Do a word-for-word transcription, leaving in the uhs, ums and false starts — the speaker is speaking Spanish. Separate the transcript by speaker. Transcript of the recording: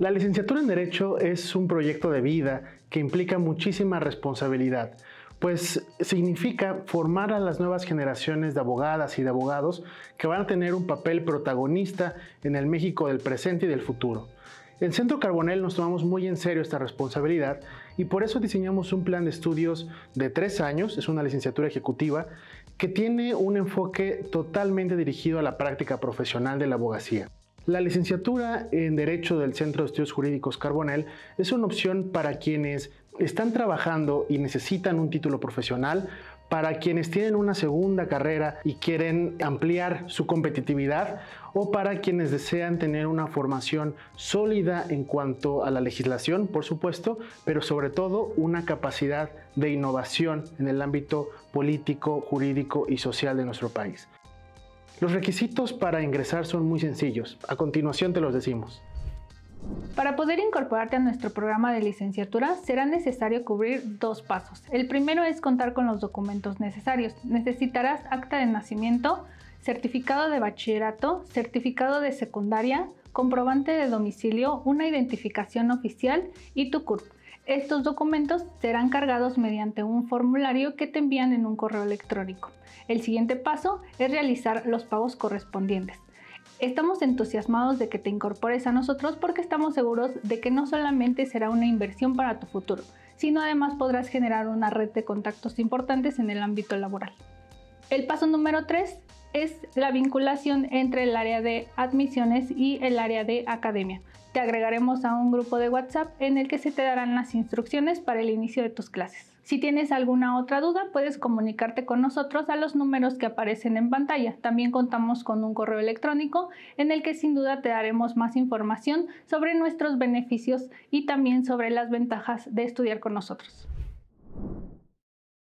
Speaker 1: La licenciatura en Derecho es un proyecto de vida que implica muchísima responsabilidad, pues significa formar a las nuevas generaciones de abogadas y de abogados que van a tener un papel protagonista en el México del presente y del futuro. En Centro Carbonell nos tomamos muy en serio esta responsabilidad y por eso diseñamos un plan de estudios de tres años, es una licenciatura ejecutiva, que tiene un enfoque totalmente dirigido a la práctica profesional de la abogacía. La licenciatura en Derecho del Centro de Estudios Jurídicos Carbonell es una opción para quienes están trabajando y necesitan un título profesional, para quienes tienen una segunda carrera y quieren ampliar su competitividad, o para quienes desean tener una formación sólida en cuanto a la legislación, por supuesto, pero sobre todo una capacidad de innovación en el ámbito político, jurídico y social de nuestro país. Los requisitos para ingresar son muy sencillos. A continuación te los decimos.
Speaker 2: Para poder incorporarte a nuestro programa de licenciatura será necesario cubrir dos pasos. El primero es contar con los documentos necesarios. Necesitarás acta de nacimiento, certificado de bachillerato, certificado de secundaria, comprobante de domicilio, una identificación oficial y tu C U R P. Estos documentos serán cargados mediante un formulario que te envían en un correo electrónico. El siguiente paso es realizar los pagos correspondientes. Estamos entusiasmados de que te incorpores a nosotros porque estamos seguros de que no solamente será una inversión para tu futuro, sino además podrás generar una red de contactos importantes en el ámbito laboral. El paso número tres es la vinculación entre el área de admisiones y el área de academia. Te agregaremos a un grupo de WhatsApp en el que se te darán las instrucciones para el inicio de tus clases. Si tienes alguna otra duda, puedes comunicarte con nosotros a los números que aparecen en pantalla. También contamos con un correo electrónico en el que sin duda te daremos más información sobre nuestros beneficios y también sobre las ventajas de estudiar con nosotros.